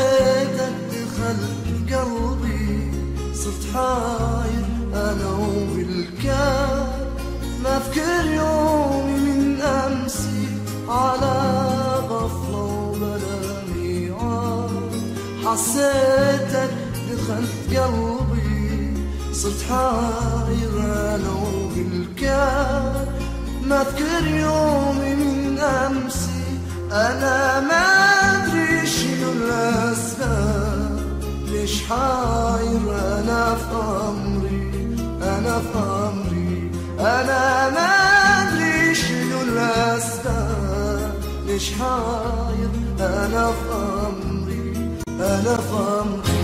حسيتك دخلت قلبي، صرت حاير انا والكان، ما اذكر يومي من امسي على غفله وبلا ميعاد. حسيتك دخلت قلبي، صرت حاير انا والكان، ما اذكر يومي من امسي. انا ما ادري شنو الاسباب، ليش حاير انا في امري، انا في امري. انا ما ادري شنو الاسباب، ليش حاير انا في امري، انا في امري.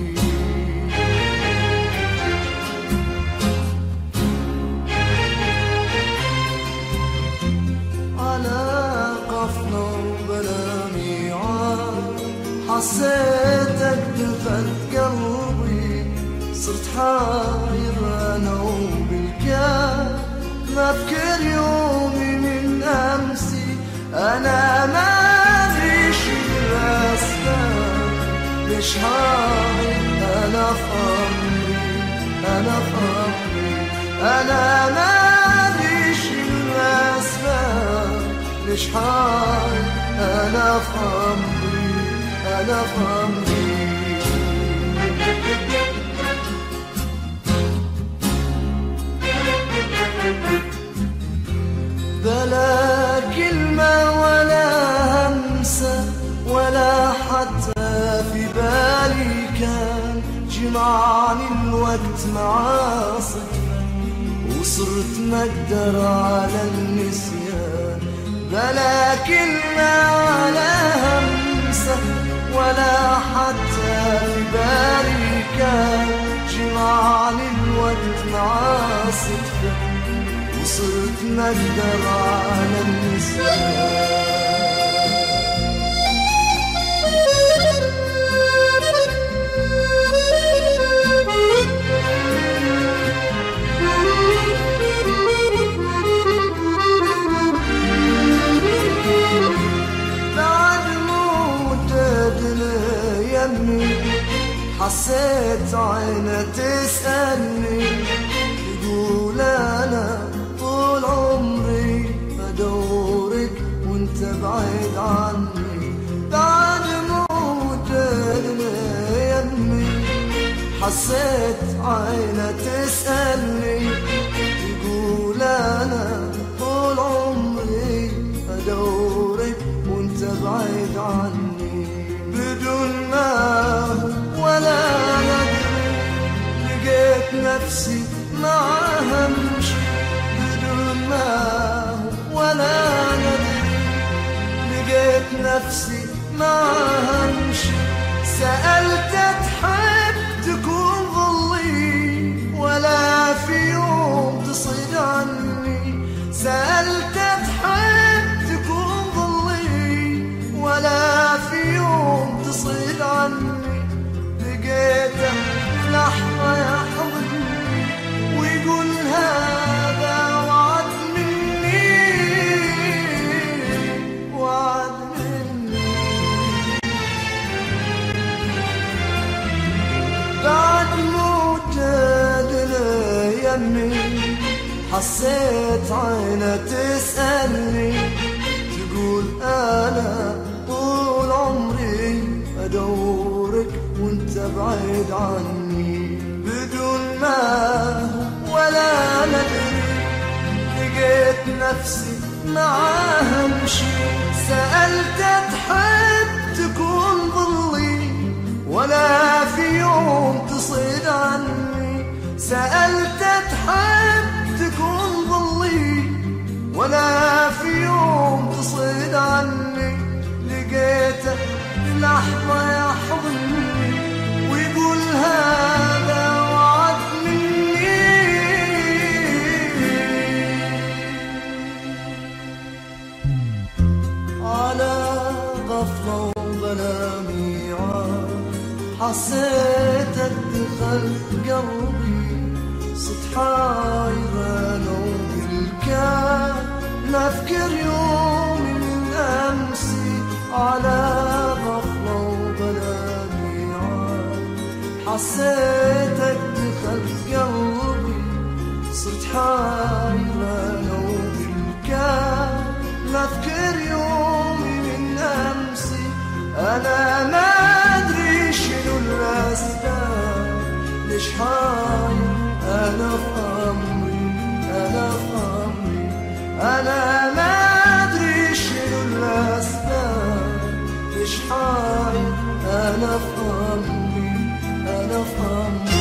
حسيتك دخلت قلبي، صرت حاير انا وبالكان، ما اذكر يومي من امسي. انا ما ادري شنو الاسباب، ليش حاير انا في امري، انا في امري. انا ما ادري شنو الاسباب، ليش حاير انا في امري، أنا في أمري. بلا كلمة ولا همسة ولا حتى في بالي كان، جمعني الوقت مع صدفة وصرت مقدر على النسيان. بلا كلمة ولا همسة ولا حتى في بالي كان، جمعني الوقت مع صدفة وصرت مقدر على النسيان. حسيت عينه تسألني، تقول أنا طول عمري بدورك وانت بعيد عني. بعد موتنا يمي حسيت عينه تسألني، تقول أنا طول عمري بدورك وانت بعيد عني. بدون ما ولا ندري لقيت نفسي معاها امشي، بدون ما ولا ندري لقيت نفسي معاها امشي. سألت تحب تكون ظلي ولا في يوم تصيد عني، سألت تحب تكون ظلي ولا في يوم تصيد عني. لقيته لحظة يحضني ويقول هذا وعد مني، وعد مني. بعد موتنا يمي حسيت عينه تسألني، تقول أنا طول عمري أدورك وانت بعيد عني. بدون ما ولا ندري لقيت نفسي معاها امشي. سألت تحب تكون ظلي ولا في يوم تصيد عني، سألت تحب تكون ظلي ولا في يوم تصيد عني. لقيته لحظة يحضني ويقول هذا وعد مني. على غفلة وبلا ميعاد حسيتك دخلت قلبي، صرت حاير انا وبالكان، ما اذكر يومي من امسي على غفلة وبلا حسيتك دخلت قلبي صرت حايرة نومي كان لا أذكر يومي من أمسي أنا ما أدري شنو الأسباب ليش حاير أنا في أمري أنا في أمري أنا ما أدري شنو الأسباب ليش حاير أنا في أمري أنا في أمري